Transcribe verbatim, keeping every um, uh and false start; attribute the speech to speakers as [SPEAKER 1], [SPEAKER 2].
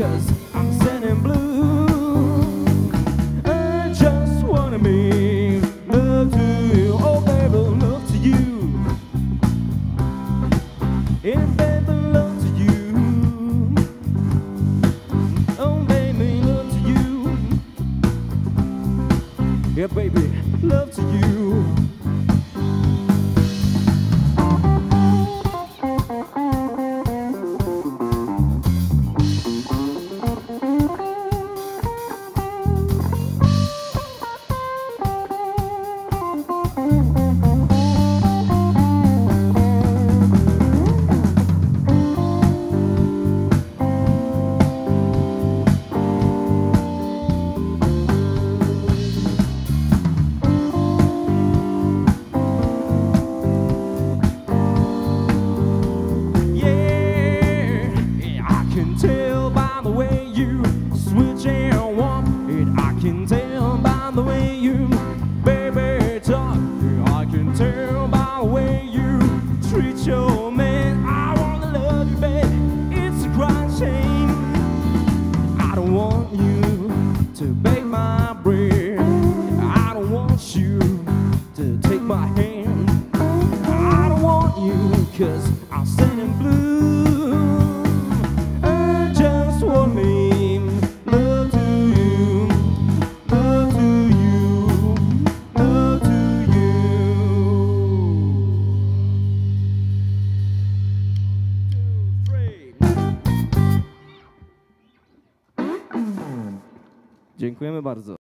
[SPEAKER 1] 'cause I'm sending blue. I just wanna make love to you. Oh baby, love to you. And baby, love to you. Oh baby, love to you. Yeah baby, love to you. Tell by the way you switch and walk, and I can tell by the way you, baby, talk. I can tell by the way you treat your man. I wanna love you, baby. It's a crying shame. I don't want you to bake my bread. I don't want you to take my hand. I don't want you 'cause I'm sending blue. Dziękujemy bardzo.